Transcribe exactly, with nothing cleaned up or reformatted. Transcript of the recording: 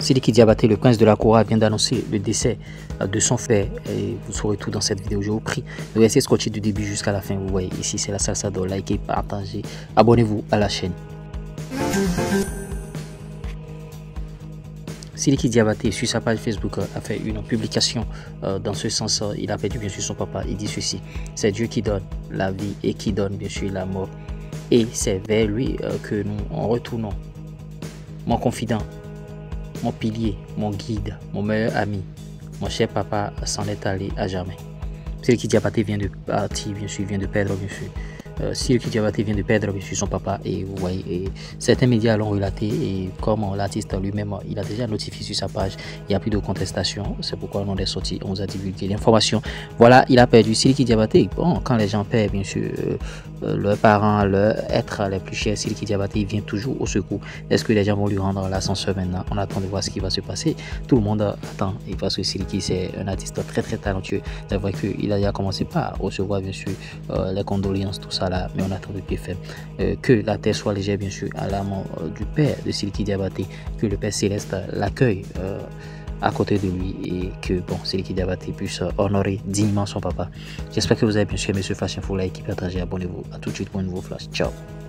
Sidiki Diabaté, le prince de la Kora, vient d'annoncer le décès de son frère. Et vous saurez tout dans cette vidéo. Je vous prie de rester scotché du début jusqu'à la fin. Vous voyez ici, c'est la salsa d'or. Likez, partagez, abonnez-vous à la chaîne. Sidiki Diabaté, sur sa page Facebook, a fait une publication euh, dans ce sens. Il a perdu bien sûr son papa. Il dit ceci: c'est Dieu qui donne la vie et qui donne bien sûr la mort. Et c'est vers lui euh, que nous en retournons. Mon confident, mon pilier, mon guide, mon meilleur ami, mon cher papa s'en est allé à jamais. Sidiki Diabaté vient de partir, bien sûr, vient de perdre, bien sûr. Euh, Sidiki Diabaté vient de perdre bien sûr son papa, et vous voyez, et certains médias l'ont relaté, et comme l'artiste lui-même, il a déjà notifié sur sa page, il n'y a plus de contestation, c'est pourquoi on est sorti, on vous a divulgué l'information. Voilà, il a perdu Sidiki Diabaté. Bon, quand les gens perdent bien sûr euh, euh, leurs parents, leur être les plus chers, Sidiki Diabaté vient toujours au secours. Est-ce que les gens vont lui rendre l'ascenseur maintenant? On attend de voir ce qui va se passer. Tout le monde attend, et parce que Sidiki c'est un artiste très très talentueux. C'est vrai qu'il a déjà commencé par recevoir bien sûr euh, les condoléances, tout ça là, mais on attend de pied ferme. Euh, que la terre soit légère bien sûr à la mort euh, du père de Sidiki Diabaté, que le Père Céleste l'accueille euh, à côté de lui, et que bon, Sidiki Diabaté puisse euh, honorer dignement son papa. J'espère que vous avez bien sûr aimé ce flash info, like, partagez, abonnez-vous. À tout de suite pour un nouveau flash. Ciao.